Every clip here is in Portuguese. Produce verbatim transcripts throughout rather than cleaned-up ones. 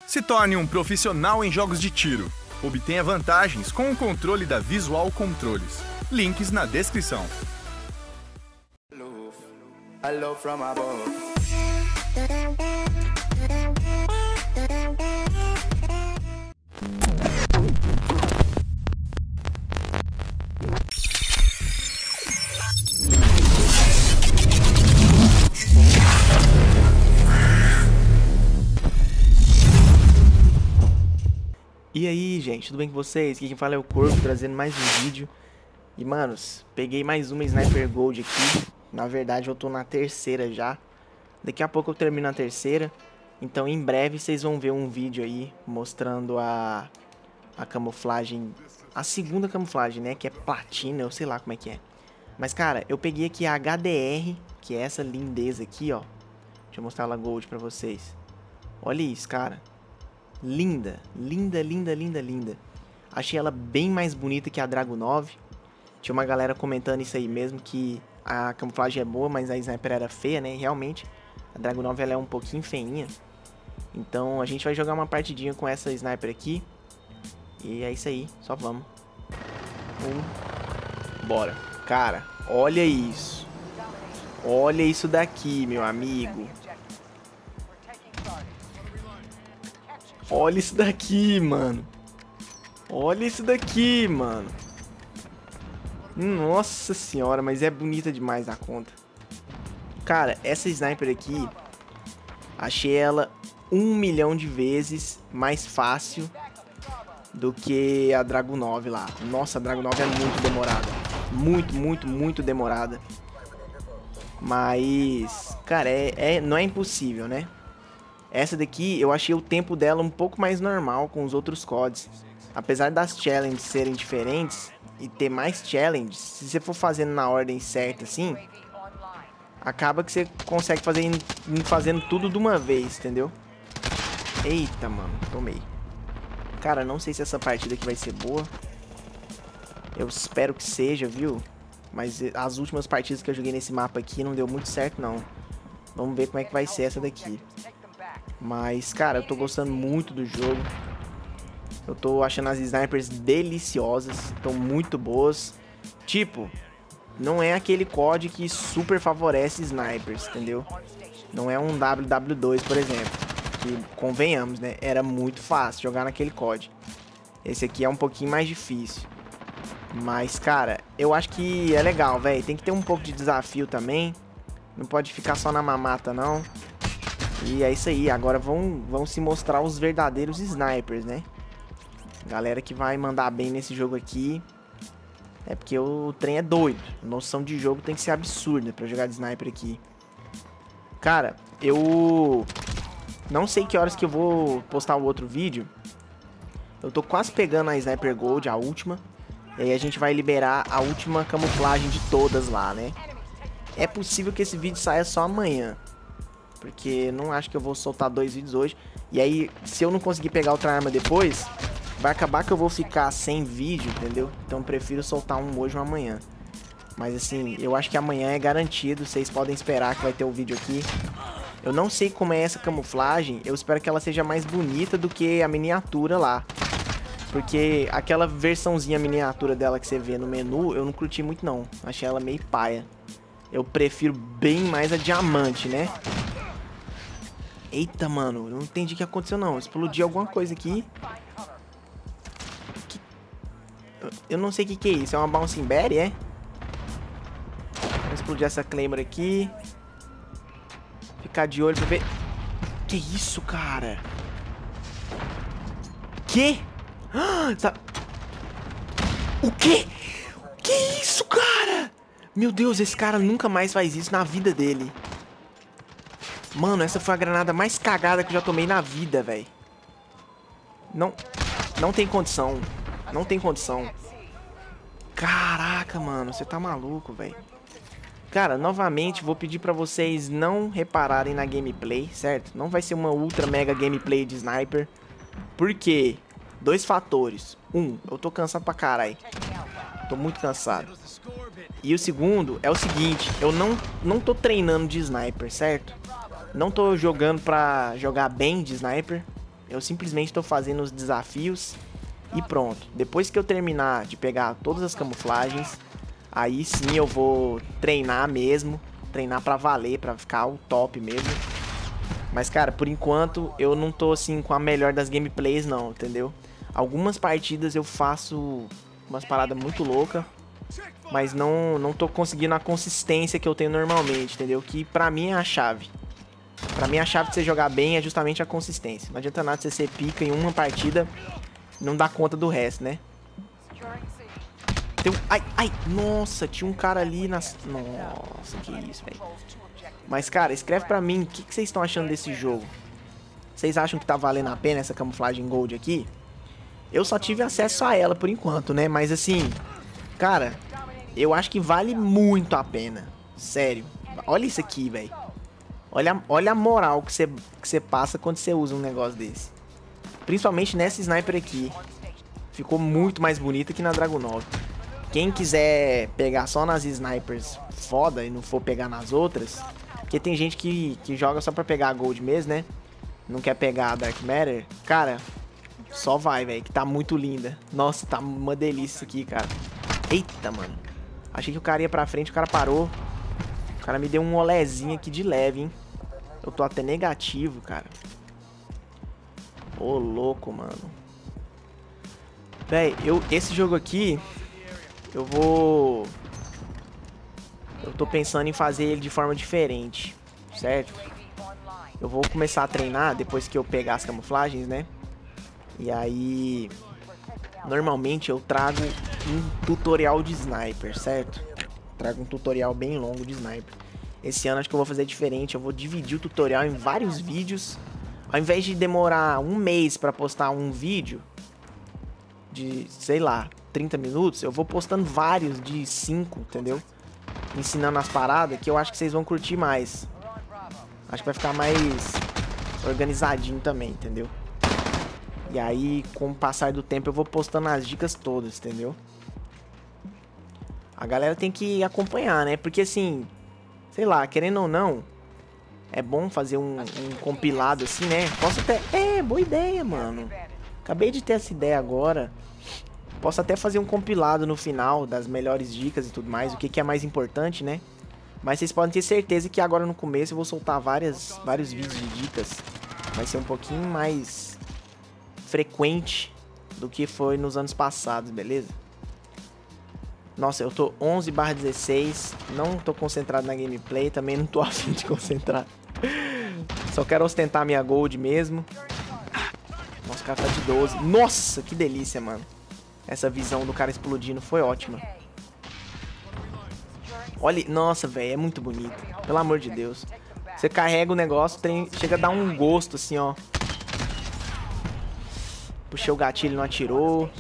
Se torne um profissional em jogos de tiro. Obtenha vantagens com o controle da Visual Controles. Links na descrição. E aí, gente, tudo bem com vocês? Aqui quem fala é o Corvo, trazendo mais um vídeo. E, manos, peguei mais uma Sniper Gold aqui. Na verdade, eu tô na terceira já. Daqui a pouco eu termino a terceira. Então, em breve, vocês vão ver um vídeo aí mostrando a, a camuflagem. A segunda camuflagem, né? Que é platina, eu sei lá como é que é. Mas, cara, eu peguei aqui a H D R, que é essa lindeza aqui, ó. Deixa eu mostrar ela Gold pra vocês. Olha isso, cara. Linda, linda, linda, linda, linda. Achei ela bem mais bonita que a Drago nove. Tinha uma galera comentando isso aí mesmo, que a camuflagem é boa, mas a Sniper era feia, né? E realmente, a Drago nove ela é um pouquinho feinha. Então a gente vai jogar uma partidinha com essa Sniper aqui. E é isso aí, só vamos. Um. Bora. Cara, olha isso. Olha isso daqui, meu amigo. Olha isso daqui, mano. Olha isso daqui, mano. Nossa senhora, mas é bonita demais a conta. Cara, essa Sniper aqui, achei ela um milhão de vezes mais fácil do que a Drago nove lá. Nossa, a Drago nove é muito demorada. Muito, muito, muito demorada. Mas, cara, é, é, não é impossível, né? Essa daqui, eu achei o tempo dela um pouco mais normal com os outros C O Ds. Apesar das challenges serem diferentes e ter mais challenges, se você for fazendo na ordem certa assim, acaba que você consegue fazer indo fazendo tudo de uma vez, entendeu? Eita, mano, tomei. Cara, não sei se essa partida aqui vai ser boa. Eu espero que seja, viu? Mas as últimas partidas que eu joguei nesse mapa aqui não deu muito certo, não. Vamos ver como é que vai ser essa daqui. Mas, cara, eu tô gostando muito do jogo. Eu tô achando as snipers deliciosas. Estão muito boas. Tipo, não é aquele C O D que super favorece snipers, entendeu? Não é um W W dois, por exemplo. Que, convenhamos, né? Era muito fácil jogar naquele C O D. Esse aqui é um pouquinho mais difícil. Mas, cara, eu acho que é legal, velho. Tem que ter um pouco de desafio também. Não pode ficar só na mamata, não. E é isso aí, agora vão, vão se mostrar os verdadeiros snipers, né? Galera que vai mandar bem nesse jogo aqui. É porque o trem é doido. A noção de jogo tem que ser absurda pra jogar de sniper aqui. Cara, eu não sei que horas que eu vou postar o outro vídeo. Eu tô quase pegando a Sniper Gold, a última. E aí a gente vai liberar a última camuflagem de todas lá, né? É possível que esse vídeo saia só amanhã. Porque não acho que eu vou soltar dois vídeos hoje. E aí, se eu não conseguir pegar outra arma depois, vai acabar que eu vou ficar sem vídeo, entendeu? Então eu prefiro soltar um hoje ou amanhã. Mas assim, eu acho que amanhã é garantido. Vocês podem esperar que vai ter o vídeo aqui. Eu não sei como é essa camuflagem. Eu espero que ela seja mais bonita do que a miniatura lá. Porque aquela versãozinha miniatura dela que você vê no menu, eu não curti muito não. Achei ela meio paia. Eu prefiro bem mais a diamante, né? Eita, mano, eu não entendi o que aconteceu não. Explodiu alguma coisa aqui. Que... Eu não sei o que, que é isso. É uma bouncing berry, é? Vamos explodir essa claymore aqui. Ficar de olho pra ver. Que isso, cara? Que? O que? Que isso, cara? Meu Deus, esse cara nunca mais faz isso na vida dele. Mano, essa foi a granada mais cagada que eu já tomei na vida, velho. Não, não tem condição. Não tem condição. Caraca, mano, você tá maluco, velho. Cara, novamente, vou pedir pra vocês não repararem na gameplay, certo? Não vai ser uma ultra mega gameplay de sniper. Por quê? Dois fatores. Um, eu tô cansado pra caralho. Tô muito cansado. E o segundo é o seguinte, eu não, não tô treinando de sniper, certo? Não tô jogando pra jogar bem de sniper. Eu simplesmente tô fazendo os desafios e pronto. Depois que eu terminar de pegar todas as camuflagens, aí sim eu vou treinar mesmo. Treinar pra valer, pra ficar o top mesmo. Mas, cara, por enquanto eu não tô, assim, com a melhor das gameplays, não, entendeu? Algumas partidas eu faço umas paradas muito loucas, mas não, não tô conseguindo a consistência que eu tenho normalmente, entendeu? Que pra mim é a chave. Pra mim a chave de você jogar bem é justamente a consistência. Não adianta nada você ser pica em uma partida e não dar conta do resto, né? Tem um... Ai, ai, nossa, tinha um cara ali nas... Nossa, que isso, velho. Mas, cara, escreve pra mim, o que, que vocês estão achando desse jogo? Vocês acham que tá valendo a pena essa camuflagem gold aqui? Eu só tive acesso a ela por enquanto, né? Mas, assim, cara, eu acho que vale muito a pena. Sério. Olha isso aqui, velho. Olha, olha a moral que você que você passa quando você usa um negócio desse. Principalmente nessa sniper aqui. Ficou muito mais bonita que na Dragunov. Quem quiser pegar só nas snipers foda e não for pegar nas outras... Porque tem gente que, que joga só pra pegar a gold mesmo, né? Não quer pegar a Dark Matter. Cara, só vai, velho, que tá muito linda. Nossa, tá uma delícia isso aqui, cara. Eita, mano. Achei que o cara ia pra frente, o cara parou. O cara me deu um olézinho aqui de leve, hein? Eu tô até negativo, cara. Ô, louco, mano. Véi, eu, esse jogo aqui, eu vou... Eu tô pensando em fazer ele de forma diferente, certo? Eu vou começar a treinar depois que eu pegar as camuflagens, né? E aí... Normalmente eu trago um tutorial de sniper, certo? Trago um tutorial bem longo de sniper. Esse ano acho que eu vou fazer diferente. Eu vou dividir o tutorial em vários vídeos. Ao invés de demorar um mês pra postar um vídeo de, sei lá, trinta minutos, eu vou postando vários de cinco, entendeu? Ensinando as paradas que eu acho que vocês vão curtir mais. Acho que vai ficar mais organizadinho também, entendeu? E aí, com o passar do tempo, eu vou postando as dicas todas, entendeu? A galera tem que acompanhar, né? Porque assim, sei lá, querendo ou não, é bom fazer um, um compilado assim, né? Posso até... É, boa ideia, mano. Acabei de ter essa ideia agora. Posso até fazer um compilado no final das melhores dicas e tudo mais, o que, que é mais importante, né? Mas vocês podem ter certeza que agora no começo eu vou soltar várias, vários vídeos de dicas. Vai ser um pouquinho mais frequente do que foi nos anos passados, beleza? Nossa, eu tô onze barra dezesseis, não tô concentrado na gameplay, também não tô afim de concentrar. Só quero ostentar minha gold mesmo. Nossa, o cara tá de doze. Nossa, que delícia, mano. Essa visão do cara explodindo foi ótima. Olha, nossa, velho, é muito bonito. Pelo amor de Deus. Você carrega o negócio, tem, chega a dar um gosto assim, ó. Puxei o gatilho, não atirou.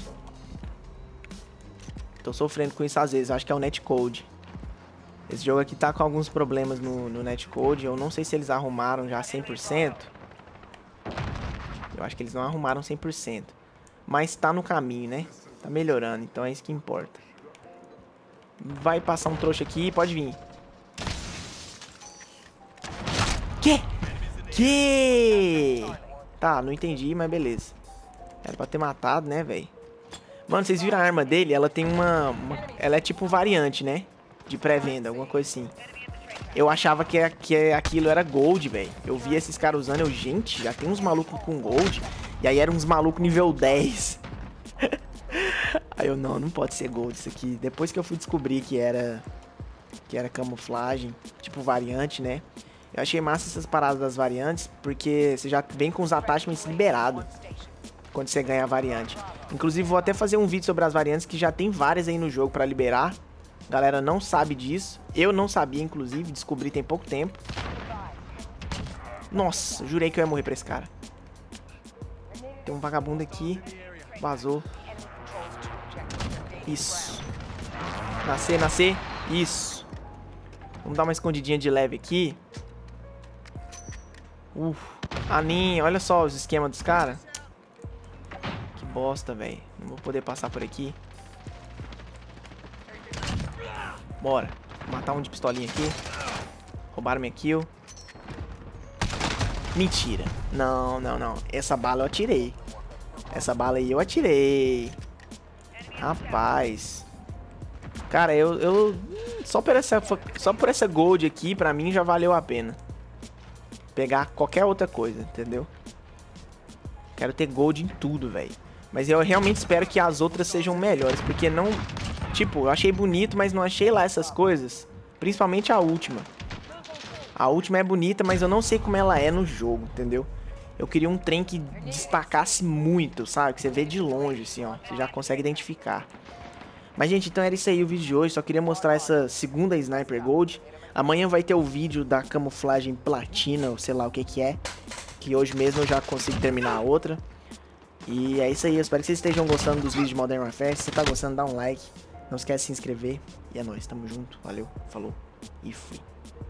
Tô sofrendo com isso às vezes, acho que é o netcode. Esse jogo aqui tá com alguns problemas no, no netcode. Eu não sei se eles arrumaram já cem por cento. Eu acho que eles não arrumaram cem por cento. Mas tá no caminho, né? Tá melhorando, então é isso que importa. Vai passar um trouxa aqui, pode vir. Que? Que? Tá, não entendi, mas beleza. Era pra ter matado, né, velho? Mano, vocês viram a arma dele? Ela tem uma, uma... Ela é tipo variante, né? De pré-venda, alguma coisa assim. Eu achava que, que aquilo era gold, velho. Eu vi esses caras usando, eu... Gente, já tem uns malucos com gold. E aí eram uns malucos nível dez. Aí eu, não, não pode ser gold isso aqui. Depois que eu fui descobrir que era... Que era camuflagem, tipo variante, né? Eu achei massa essas paradas das variantes, porque você já vem com os attachments liberados quando você ganha a variante. Inclusive, vou até fazer um vídeo sobre as variantes, que já tem várias aí no jogo pra liberar. A galera não sabe disso. Eu não sabia, inclusive, descobri tem pouco tempo. Nossa, jurei que eu ia morrer pra esse cara. Tem um vagabundo aqui. Vazou. Isso. Nascer, nascer. Isso. Vamos dar uma escondidinha de leve aqui. Uf. Aninha, olha só os esquemas dos caras. Que bosta, velho. Não vou poder passar por aqui. Bora. Vou matar um de pistolinha aqui. Roubaram minha kill. Mentira. Não, não, não. Essa bala eu atirei. Essa bala aí eu atirei. Rapaz. Cara, eu... eu só, por essa, só por essa gold aqui, pra mim, já valeu a pena. Pegar qualquer outra coisa, entendeu? Quero ter gold em tudo, velho. Mas eu realmente espero que as outras sejam melhores. Porque não... Tipo, eu achei bonito, mas não achei lá essas coisas. Principalmente a última. A última é bonita, mas eu não sei como ela é no jogo, entendeu? Eu queria um trem que destacasse muito, sabe? Que você vê de longe, assim, ó. Você já consegue identificar. Mas, gente, então era isso aí o vídeo de hoje. Só queria mostrar essa segunda Sniper Gold. Amanhã vai ter o vídeo da camuflagem platina, ou sei lá o que que é. Que hoje mesmo eu já consigo terminar a outra. E é isso aí. Eu espero que vocês estejam gostando dos vídeos de Modern Warfare. Se você tá gostando, dá um like. Não esquece de se inscrever. E é nóis. Tamo junto. Valeu. Falou. E fui.